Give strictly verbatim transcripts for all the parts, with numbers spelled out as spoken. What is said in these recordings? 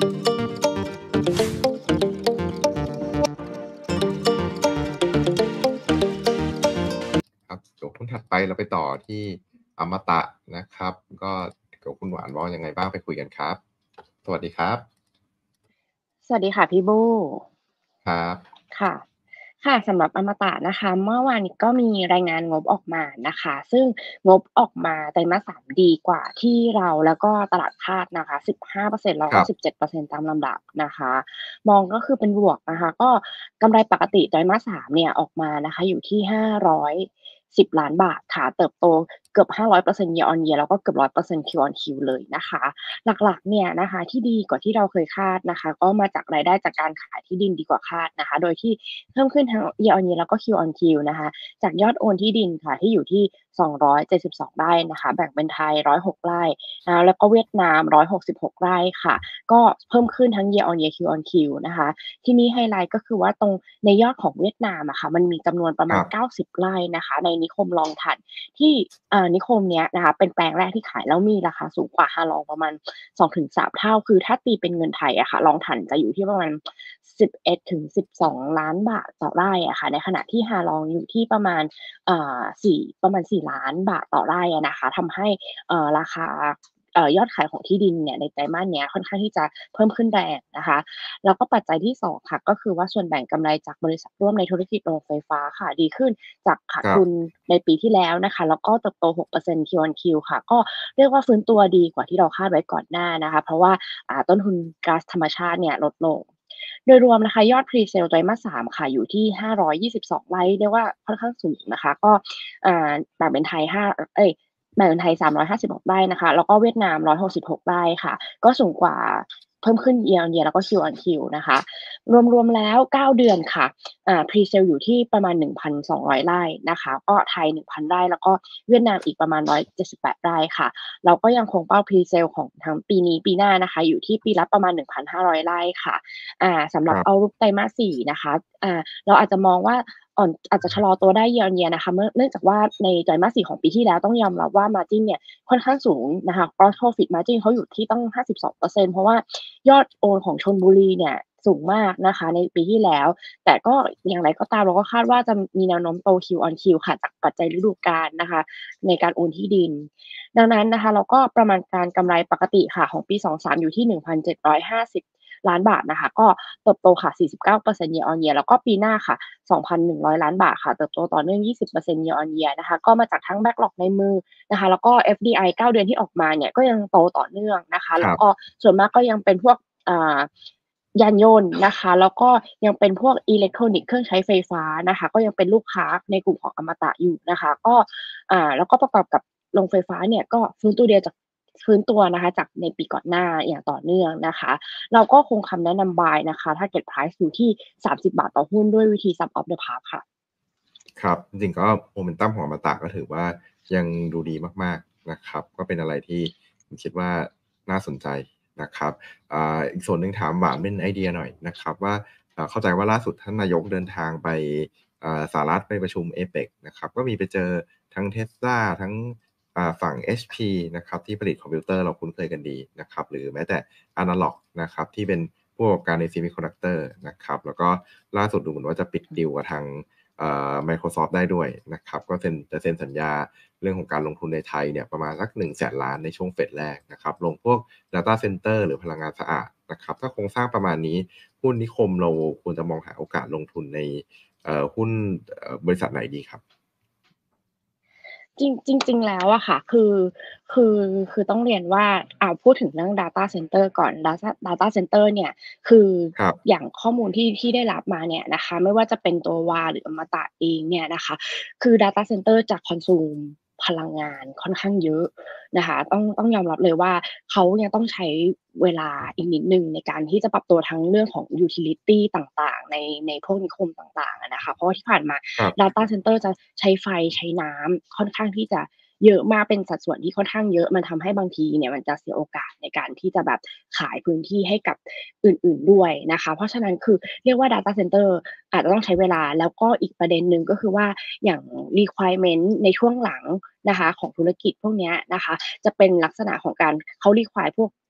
ครับเดี๋ยวหุ้นถัดไปเราไปต่อที่อมตะนะครับก็เดี๋ยวคุณหวานว่ายังไงบ้างไปคุยกันครับสวัสดีครับสวัสดีค่ะพี่บูครับค่ะค่ะสำหรับอมตะนะคะเมื่อวานนี้ก็มีรายงานงบออกมานะคะซึ่งงบออกมาไตรมาสสามดีกว่าที่เราแล้วก็ตลาดคาดนะคะสิบห้าเปอร์เซ็นต์แล้วก็ครับสิบเจ็ดเปอร์เซ็นต์ตามลำดับนะคะมองก็คือเป็นบวกนะคะก็กำไรปกติไตรมาสสามเนี่ยออกมานะคะอยู่ที่ห้าร้อยสิบล้านบาทค่ะเติบโตเกือบห้าร้อยเปอร์เซ็นต์ year on year แล้วก็เกือบหนึ่งร้อยเปอร์เซ็นต์ Q on Q เลยนะคะ หลักๆเนี่ยนะคะที่ดีกว่าที่เราเคยคาดนะคะก็มาจากรายได้จากการขายที่ดินดีกว่าคาดนะคะโดยที่เพิ่มขึ้นทั้ง year on year แล้วก็ Q on Q นะคะจากยอดโอนที่ดินค่ะที่อยู่ที่สองร้อยเจ็ดสิบสองไร่นะคะแบ่งเป็นไทยหนึ่งร้อยหกไร่นะแล้วก็เวียดนามหนึ่งร้อยหกสิบหกไร่ค่ะก็เพิ่มขึ้นทั้ง year on year Q on Q นะคะที่นี่ไฮไลท์ก็คือว่าตรงในยอดของเวียดนามอะค่ะมันมีจำนวนประมาณครับเก้าสิบไร่นะคะในนิคมลองถัด ที่เอ่อนิคมเนี้ยนะคะเป็นแปลงแรกที่ขายแล้วมีราคาสูงกว่าฮาลองประมาณสองถึงสามเท่าคือถ้าตีเป็นเงินไทยอะค่ะลองถันจะอยู่ที่ประมาณสิบเอ็ดถึงสิบสองล้านบาทต่อไร่อะค่ะในขณะที่ฮาลองอยู่ที่ประมาณเอ่อสี่ประมาณสี่ล้านบาทต่อไร่อะนะคะทำให้เอ่อราคาเอ่อยอดขายของที่ดินเนี่ยในไตรมาสเนี้ยค่อนข้างที่จะเพิ่มขึ้นแรงนะคะแล้วก็ปัจจัยที่สองค่ะก็คือว่าส่วนแบ่งกำไรจากบริษัทร่วมในธุรกิจโรงไฟฟ้าค่ะดีขึ้น จากขาดทุนครับในปีที่แล้วนะคะแล้วก็เติบโตหกเปอร์เซ็นต์ Q on Q ค่ะก็เรียกว่าฟื้นตัวดีกว่าที่เราคาดไว้ก่อนหน้านะคะเพราะว่าอ่าต้นทุนก๊าซธรรมชาติเนี่ยลดลงโดยรวมนะคะยอด Pre-sale ไตรมาสสามค่ะอยู่ที่ห้าร้อยยี่สิบสองไร่เรียกว่าค่อนข้างสูงนะคะก็อ่าแบ่งเป็นไทยห้าเอ๊ยแบ่งเป็นไทยสามร้อยห้าสิบหกไร่นะคะแล้วก็เวียดนามหนึ่งร้อยหกสิบหกไร่ค่ะก็สูงกว่าเพิ่มขึ้น year on year แล้วก็ Q on Q นะคะรวมๆแล้วเก้าเดือนค่ะ อ่า Pre-sale อยู่ที่ประมาณหนึ่งพันสองร้อยไร่นะคะก็ไทยหนึ่งพันไร่แล้วก็เวียดนามอีกประมาณหนึ่งร้อยเจ็ดสิบแปดไร่ค่ะเราก็ยังคงเป้า Pre-sale ของทั้งปีนี้ปีหน้านะคะอยู่ที่ปีละประมาณหนึ่งพันห้าร้อยไร่ค่ะอ่าสำหรับครับ outlook ไตรมาสสี่นะคะอ่าเราอาจจะมองว่าอ่อนอาจจะชะลอตัวได้ year on year นะคะเมื่อเนื่องจากว่าในไตรมาสสี่ของปีที่แล้วต้องยอมรับว่า margin เนี่ยค่อนข้างสูงนะคะ gross profit margin เขาอยู่ที่ตั้งห้าสิบสองเปอร์เซ็นต์เพราะว่ายอดโอนของชลบุรีเนี่ยสูงมากนะคะในปีที่แล้ว แต่ก็อย่างไรก็ตามเราก็คาดว่าจะมีแนวโน้มโต Q on Q ค่ะจากปัจจัยฤดูกาลนะคะในการโอนที่ดินดังนั้นนะคะเราก็ประมาณการกำไรปกติค่ะของปีสองพันยี่สิบสามอยู่ที่หนึ่งพันเจ็ดร้อยห้าสิบล้านบาทนะคะก็เติบโตค่ะสี่สิบเก้าเปอร์เซ็นต์ year on year แล้วก็ปีหน้าค่ะสองพันหนึ่งร้อยล้านบาทค่ะเติบโตต่อเนื่องยี่สิบเปอร์เซ็นต์ year on year นะคะก็มาจากทั้ง backlog ในมือนะคะแล้วก็ เอฟ ดี ไอ เก้าเดือนที่ออกมาเนี่ยก็ยังโตต่อเนื่องนะคะแล้วก็ครับส่วนมากก็ยังเป็นพวกอ่ายานยนต์นะคะแล้วก็ยังเป็นพวกอิเล็กทรอนิกส์เครื่องใช้ไฟฟ้านะคะก็ยังเป็นลูกค้าในกลุ่มของอมตะอยู่นะคะก็อ่าแล้วก็ประกอบกับโรงไฟฟ้าเนี่ยก็ฟื้นตัวเดียวจากฟื้นตัวนะคะจากในปีก่อนหน้าอย่างต่อเนื่องนะคะเราก็คงคำแนะนำ buy นะคะ target price อยู่ที่สามสิบบบาทต่อหุ้นด้วยวิธี sum of the parts ค่ะครับจริงๆก็โมเมนตัมของอมตะก็ถือว่ายังดูดีมากๆนะครับก็เป็นอะไรที่ผมคิดว่าน่าสนใจนะครับอ่าอีกส่วนหนึ่งถามหวานเป็นไอเดียหน่อยนะครับว่าอ่าเข้าใจว่าล่าสุดท่านนายกเดินทางไปอ่าสหรัฐไปประชุม เอ เปค นะครับก็มีไปเจอทั้ง Tesla ทั้งอ่าฝั่ง เอช พี นะครับที่ผลิตคอมพิวเตอร์เราคุ้นเคยกันดีนะครับหรือแม้แต่ Analog นะครับที่เป็นผู้ประกอบการใน Semiconductor นะครับแล้วก็ล่าสุดดูเหมือนว่าจะปิดดีลกับทาง เอ่อ Microsoft ได้ด้วยนะครับก็เซ็นจะเซ็นสัญญาเรื่องของการลงทุนในไทยเนี่ยประมาณสักหนึ่งแสนล้านในช่วงเฟสแรกนะครับลงพวก Data Center หรือพลังงานสะอาดนะครับถ้าโครงสร้างประมาณนี้หุ้นนิคมเราควรจะมองหาโอกาสลงทุนในเอ่อหุ้นเอ่อบริษัทไหนดีครับจริงจริงๆแล้วอะค่ะคือคือคือต้องเรียนว่าอ่าพูดถึงเรื่อง data center ก่อน data data center เนี่ยคือครับอย่างข้อมูลที่ที่ได้รับมาเนี่ยนะคะไม่ว่าจะเป็นตัว วา หรืออมตะเองเนี่ยนะคะคือ data center จะ consume พลังงานค่อนข้างเยอะนะคะต้องต้องยอมรับเลยว่าเขายังต้องใช้เวลาอีกนิดหนึ่งในการที่จะปรับตัวทั้งเรื่องของ utility ต่างๆในในพวกนิคมต่างๆอะนะคะเพราะว่าที่ผ่านมาครับ data center จะใช้ไฟใช้น้ำค่อนข้างที่จะเยอะมากเป็นสัดส่วนที่ค่อนข้างเยอะมันทำให้บางทีเนี่ยมันจะเสียโอกาสในการที่จะแบบขายพื้นที่ให้กับอื่นๆด้วยนะคะเพราะฉะนั้นคือเรียกว่า data center อาจจะต้องใช้เวลาแล้วก็อีกประเด็นหนึ่งก็คือว่าอย่าง requirement ในช่วงหลังนะคะของธุรกิจพวกเนี้ยนะคะจะเป็นลักษณะของการเขา require พวก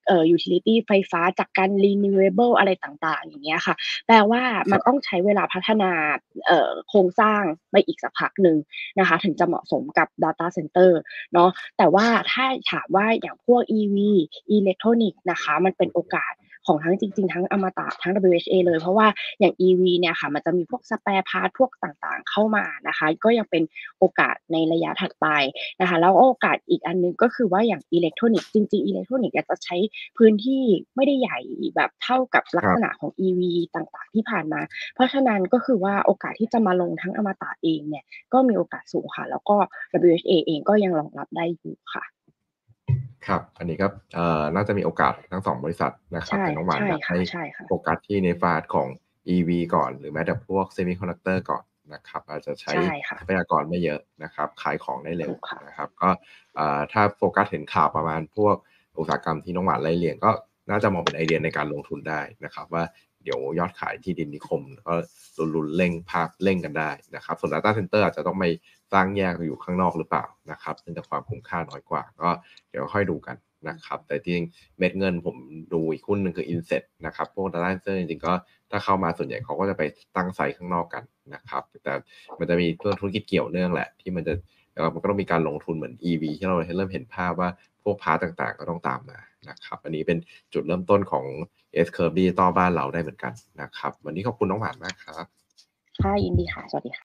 เอ่อ utility ไฟฟ้าจากการ renewable อะไรต่างๆอย่างเงี้ยค่ะแปลว่ามันต้องใช้เวลาพัฒนาเอ่อโครงสร้างไปอีกสักพักหนึ่งนะคะถึงจะเหมาะสมกับ data center เนาะแต่ว่าถ้าถามว่าอย่างพวก อี วี อิเล็กทรอนิกส์นะคะมันเป็นโอกาสของทั้งจริงๆทั้งอมตะทั้ง ดับเบิลยู เอช เอ เลยเพราะว่าอย่าง อี วี เนี่ยค่ะมันจะมีพวก spare part พวกต่างๆเข้ามานะคะก็ยังเป็นโอกาสในระยะถัดไปนะคะแล้วโอกาสอีกอันหนึ่งก็คือว่าอย่างอิเล็กทรอนิกส์จริงๆอิเล็กทรอนิกส์อาจจะใช้พื้นที่ไม่ได้ใหญ่แบบเท่ากับลัครับกษณะของ อี วี ต่างๆที่ผ่านมาเพราะฉะนั้นก็คือว่าโอกาสที่จะมาลงทั้งอมตะเองเนี่ยก็มีโอกาสสูงค่ะแล้วก็ ดับเบิลยู เอช เอ เองก็ยังรองรับได้อยู่ค่ะครับอันนี้ก็เอ่อน่าจะมีโอกาสทั้งสองบริษัทนะครับใช่แต่น้องหวานใช่อยากให้ค่ะใช่ค่ะโฟกัสที่ในพาร์ตของ อี วี ก่อนหรือแม้แต่พวก Semiconductor ก่อนนะครับอาจจะใช้ใช่ค่ะทรัพยากรไม่เยอะนะครับขายของได้เร็วถูกค่ะนะครับก็อ่าถ้าโฟกัสเห็นข่าวประมาณพวกอุตสาหกรรมที่น้องหวานไล่เรียงก็น่าจะมองเป็นไอเดียในการลงทุนได้นะครับว่าเดี๋ยวยอดขายที่ดินนิคมก็ลุ้นๆเร่งภาพเร่งกันได้นะครับส่วน Data Center อาจจะต้องไปสร้างแยกอยู่ข้างนอกหรือเปล่านะครับเนื่องจากความคุ้มค่าน้อยกว่าก็เดี๋ยวค่อยดูกันนะครับแต่จริงเม็ดเงินผมดูอีกหุ้นหนึ่งคือ Inset นะครับพวก Data Center จริงๆก็ถ้าเข้ามาส่วนใหญ่เขาก็จะไปตั้งไซต์ข้างนอกกันนะครับแต่มันจะมีเรื่องธุรกิจเกี่ยวเนื่องแหละที่มันจะมันก็ต้องมีการลงทุนเหมือน อี วี ที่เราเริ่มเห็นภาพว่าพวกพาร์ตต่างๆก็ต้องตามมานะครับอันนี้เป็นจุดเริ่มต้นของ S Curve Digital บ้านเราได้เหมือนกันนะครับวันนี้ขอบคุณน้องหวานมากครับค่ะยินดีค่ะสวัสดีค่ะ